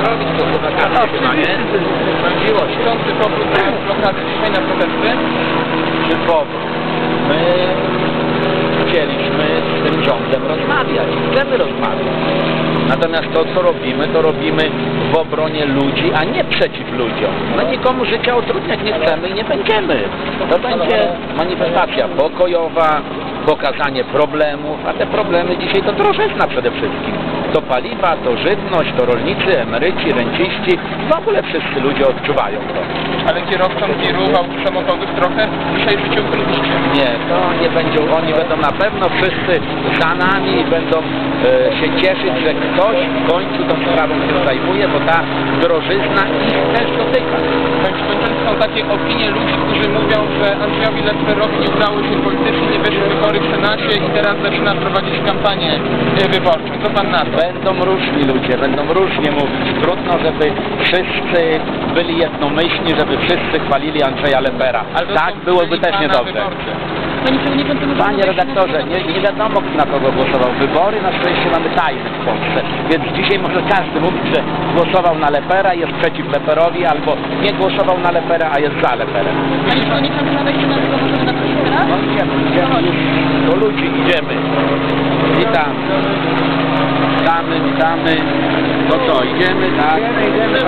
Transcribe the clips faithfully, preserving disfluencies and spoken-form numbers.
robić to wakacje chyba, nie? Chodziło się. Książny powrót na blokady dzisiaj na protesty. Typowo. My chcieliśmy z tym rządem rozmawiać, chcemy rozmawiać. Natomiast to, co robimy, to robimy w obronie ludzi, a nie przeciw ludziom. My nikomu życia utrudniać nie chcemy i nie będziemy. To będzie manifestacja pokojowa, pokazanie problemów, a te problemy dzisiaj to drożyzna przede wszystkim. To paliwa, to żywność, to rolnicy, emeryci, renciści, w ogóle wszyscy ludzie odczuwają to. Ale kierowcom tirów, autów samochodów trochę dzisiaj życie utrudnicie. Nie, to nie będzie, oni będą na pewno wszyscy za nami i będą e, się cieszyć, że ktoś w końcu tą sprawą się zajmuje, bo ta drożyzna ich też dotyka. Są takie opinie ludzi, którzy mówią, że Andrzejowi Lecperowi nie udało się politycznie, nie wyszły wybory w Senacie i teraz zaczyna prowadzić kampanię wyborczą. Co pan na to? Będą różni ludzie, będą różnie mówić. Trudno, żeby wszyscy byli jednomyślni, żeby wszyscy chwalili Andrzeja Lepera. Tak byłoby też niedobrze. Panie redaktorze, nie, nie wiadomo, kto na kogo głosował. Wybory na szczęście mamy tajne w Polsce, więc dzisiaj może każdy mówić, że głosował na Lepera, jest przeciw Leperowi, albo nie głosował na Lepera, a jest za Leperem. Panie przewodniczący, na wejściu na tego możemy napisać teraz? No idziemy, idziemy już do ludzi, idziemy. Witam. Witamy, witamy. No co, idziemy, tak? Idziemy,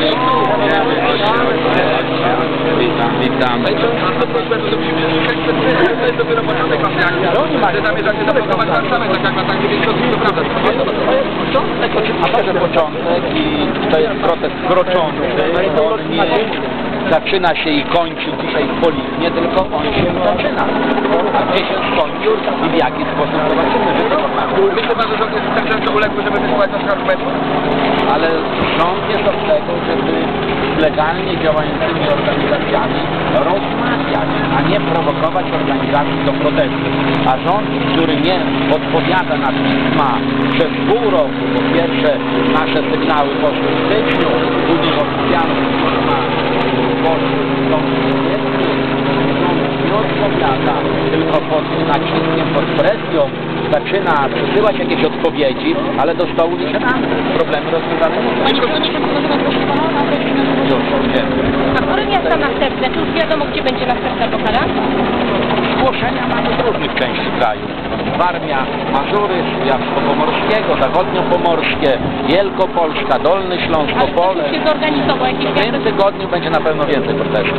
Witam, witam. To jest dopiero początek waszej akcji. Czy zamierzacie zablokować Warszawę, tak jak na tak większości, to prawda? To jest początek, oczywiście, że początek i to jest protest kroczący. On nie zaczyna się i kończy dzisiaj w Polinie, tylko on się zaczyna. A gdzie się skończył i w jaki sposób zobaczymy, że to Myślę pan, że rząd jest tak często uległy, żeby wysyłać na przykład metro? Ale rząd jest od tego, żeby z legalnie działającymi organizacjami rozmawiać, a nie prowokować organizacji do protestu. A rząd, który nie odpowiada na pisma przez pół roku, po pierwsze nasze sygnały poszły w styczniu, później oficjalne pisma poszły w nie odpowiada, tylko pod naciskiem, pod presją zaczyna przesyłać jakieś odpowiedzi, ale do stołu nie siadamy. Problemy rozwiązane nie są. A który miasta następne? Czy już wiadomo, gdzie będzie następna blokada? Zgłoszenia mamy z różnych części kraju. Warmia, Mazury, Kujawsko-Pomorskiego, Zachodnio-Pomorskie, Wielkopolska, Dolny Śląsk, Opole. Ale się zorganizował jakieś W tym tygodniu będzie na pewno więcej protestów.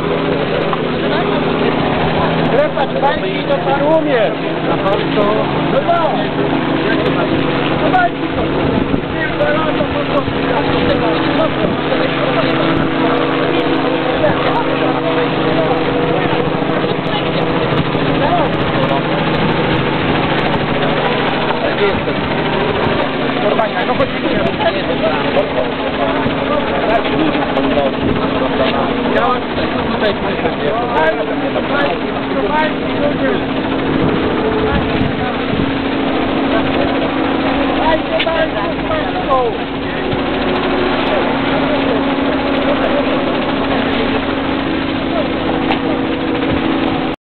Klepać bańki to pan umie. Na to no tak. No bańki to. Thank you.